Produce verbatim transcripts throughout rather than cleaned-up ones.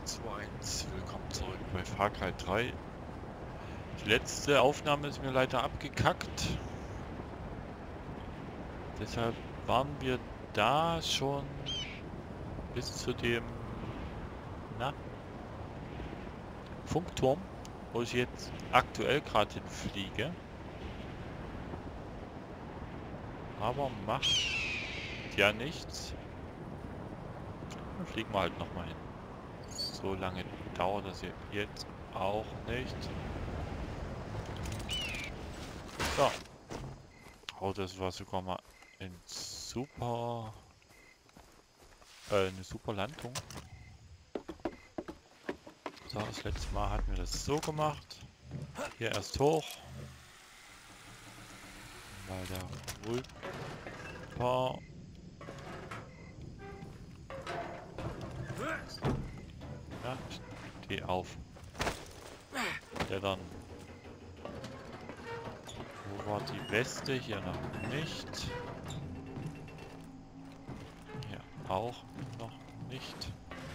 zwei eins, willkommen zurück bei Far Cry drei. Die letzte Aufnahme ist mir leider abgekackt. Deshalb waren wir da schon bis zu dem na, Funkturm, wo ich jetzt aktuell gerade hinfliege. Aber macht ja nichts. Dann fliegen wir halt nochmal hin. So lange dauert das jetzt auch nicht. So. Oh, das war sogar mal ein super... Äh, eine super Landung. So, das letzte Mal hatten wir das so gemacht. Hier erst hoch. Weil der Rüber... Ja, steh auf. Der dann... Wo war die Weste? Hier noch nicht. Hier auch noch nicht.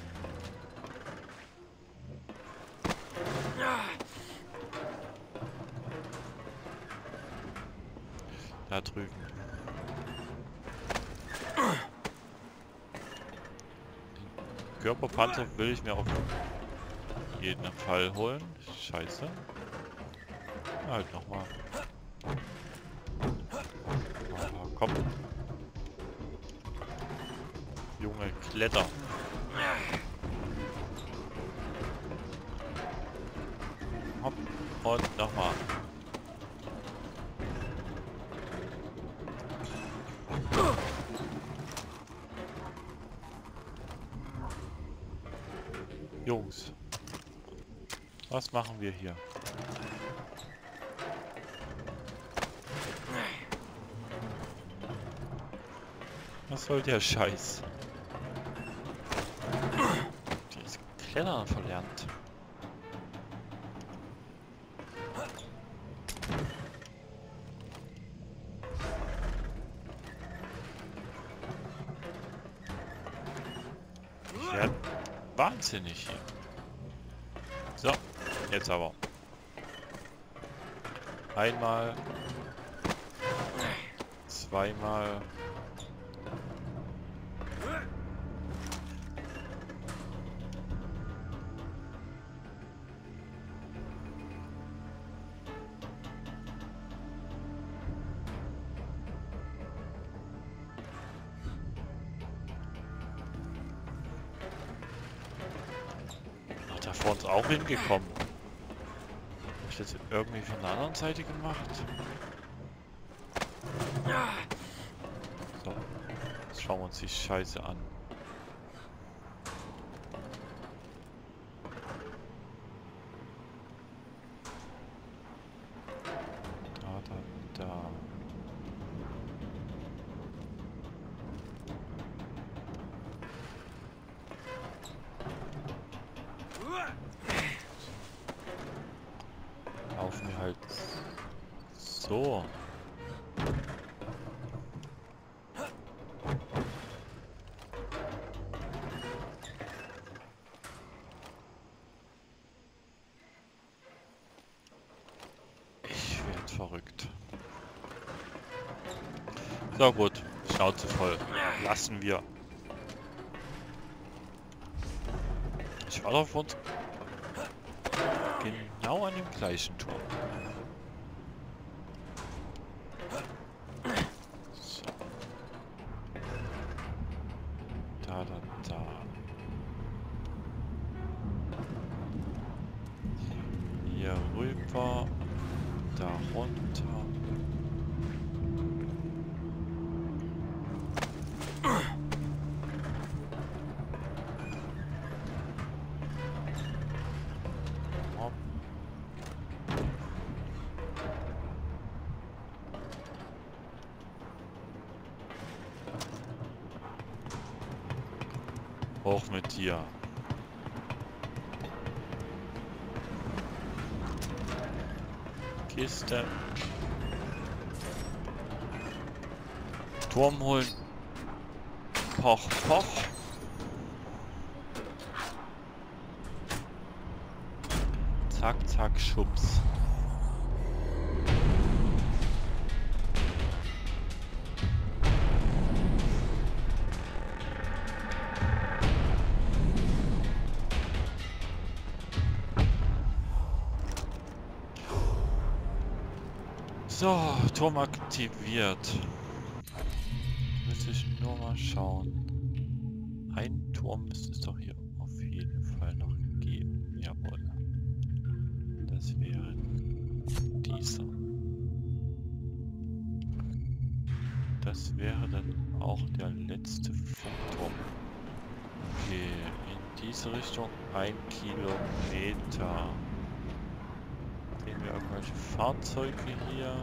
Da drüben. Den Körperpanzer will ich mir auf jeden Fall holen. Scheiße. Halt nochmal. Ah, komm. Junge, kletter. Hopp. Und nochmal. Jungs. Was machen wir hier? Was soll der Scheiß? Die ist Klettern verlernt. Ja, wahnsinnig hier. So, jetzt aber. Einmal. Zweimal. Ach, da vor uns auch hingekommen. Hab ich das irgendwie von der anderen Seite gemacht? So, jetzt schauen wir uns die Scheiße an. Da, da, da. Laufen wir halt so. Ich werd verrückt. So gut, Schnauze voll. Lassen wir. Ich war doch vor uns genau an dem gleichen Turm. So. Da, da, da. Hier rüber. Da runter. Hopp. Hoch mit dir. Kiste. Turm holen. Poch, poch. Zack, zack, schubs. So, Turm aktiviert. Müsste ich nur mal schauen. Ein Turm müsste es doch hier auf jeden Fall noch geben. Jawohl. Das wäre dieser. Das wäre dann auch der letzte Funkturm. Okay, in diese Richtung ein Kilometer. Sehen wir irgendwelche Fahrzeuge hier?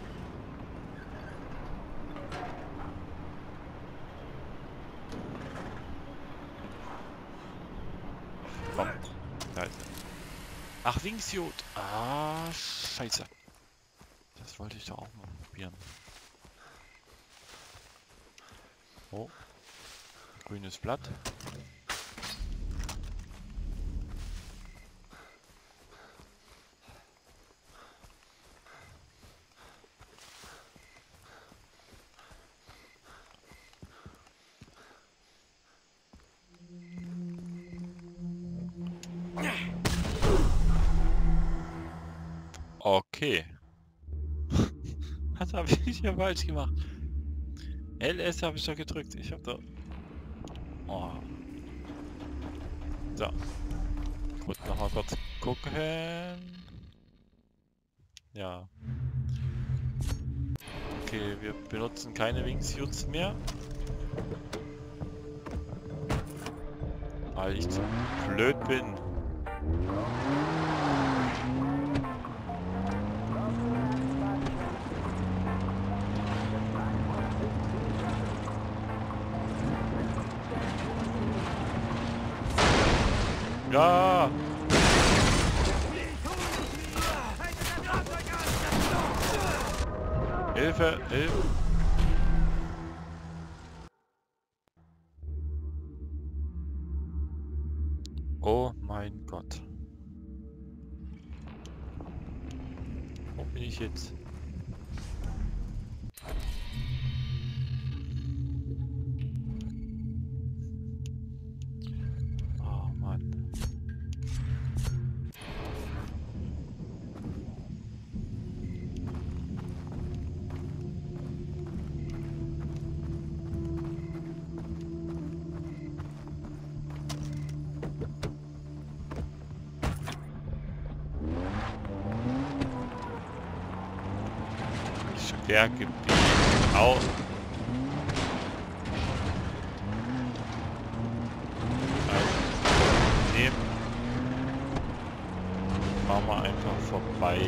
Komm, da ist er. Ach, Wingsuit. Ah, scheiße. Das wollte ich doch auch mal probieren. Oh. Grünes Blatt. Okay. Was habe ich hier falsch gemacht? L S habe ich doch gedrückt. Ich habe da... Oh. So. Gut, noch mal kurz gucken. Ja. Okay, wir benutzen keine Wingsuits mehr. Weil ich zu blöd bin. Ja! Hilfe! Hilfe! Oh mein Gott. Wo bin ich jetzt? Oh Mann. Sperrgebiet auch. Nehmen. Machen wir einfach vorbei.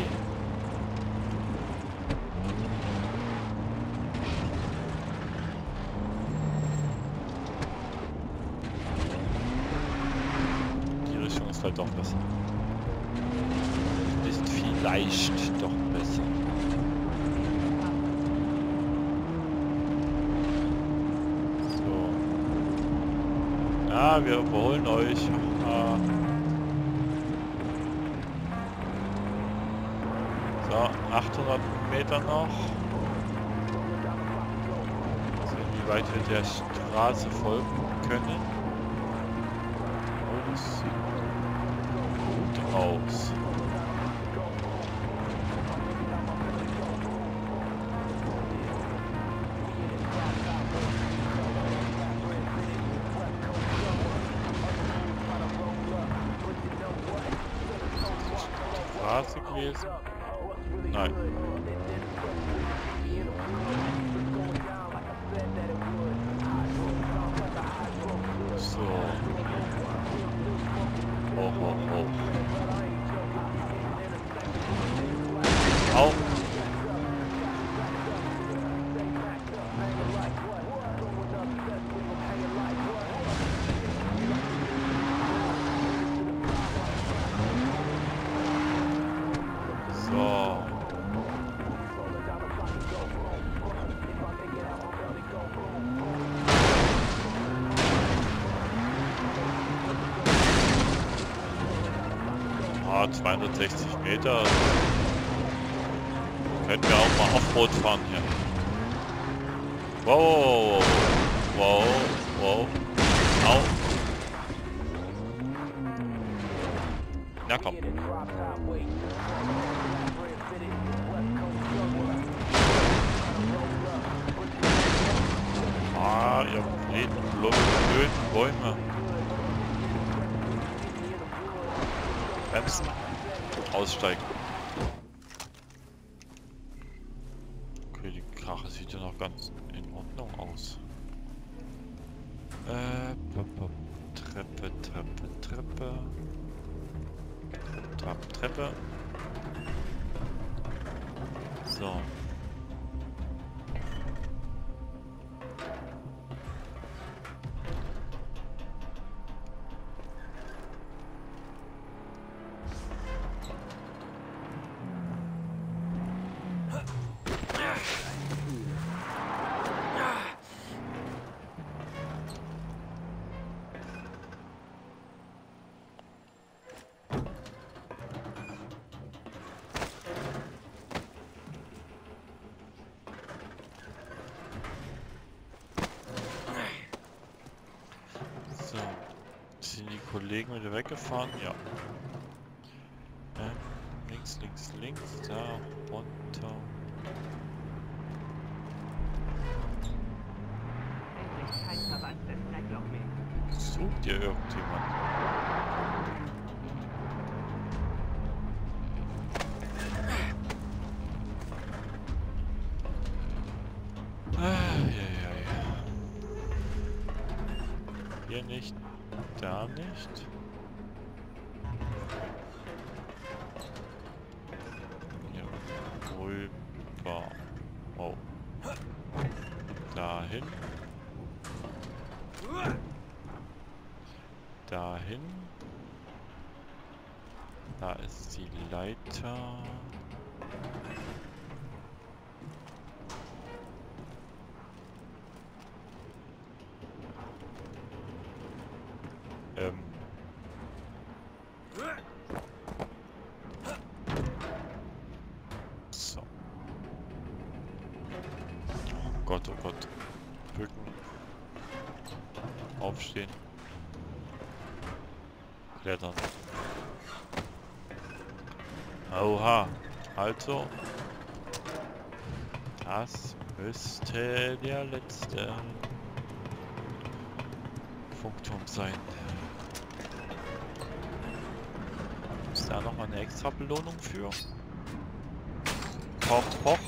Die Richtung ist halt doch besser. Ist vielleicht doch besser. Ja, wir überholen euch. Ah. So, achthundert Meter noch. Sehen, wie weit wir der Straße folgen können. Oh, das sieht gut aus. Straße gewesen? Nein. So. Hoch, hoch, hoch. Auf. So. Ah, zweihundertsechzig Meter. Können wir auch mal Offroad fahren hier. Wow, wow, wow. Au. Na komm. Ah, ihr blöden, blöden Bäume. Bremsen. Aussteigen. Okay, die Karre sieht ja noch ganz in Ordnung aus. Äh, pop, pop. Treppe, Treppe, Treppe. Treppe, Treppe. So. So. Sind die Kollegen wieder weggefahren? Ja. Ähm, links, links, links. Da runter. Sucht ihr irgendjemand? Ah, ja, ja, ja. Hier nicht, da nicht. Hier rüber. Oh. Dahin. Dahin. Da ist die Leiter. Ähm. So. Oh Gott, oh Gott. Bücken. Aufstehen. Klettern. Oha. Also. Das müsste der letzte Funkturm sein. Ist da nochmal eine extra Belohnung für? Poch, poch.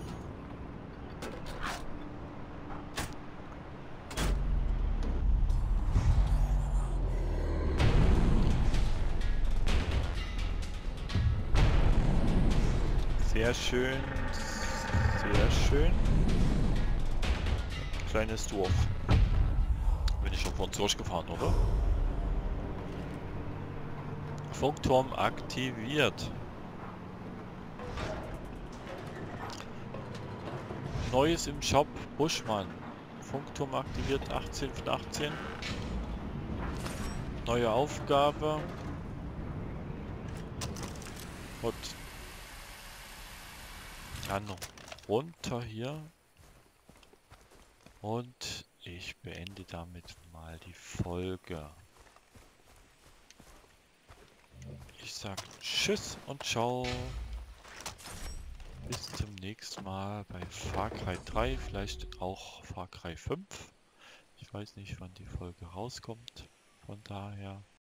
Sehr schön. Sehr schön. Kleines Dorf. Bin ich schon von uns durchgefahren, oder? Funkturm aktiviert. Neues im Shop Buschmann. Funkturm aktiviert, achtzehn von achtzehn. Neue Aufgabe. Und dann runter hier. Und ich beende damit mal die Folge. Ich sag Tschüss und Ciao. Bis zum nächsten Mal bei Far Cry drei, vielleicht auch Far Cry fünf. Ich weiß nicht, wann die Folge rauskommt. Von daher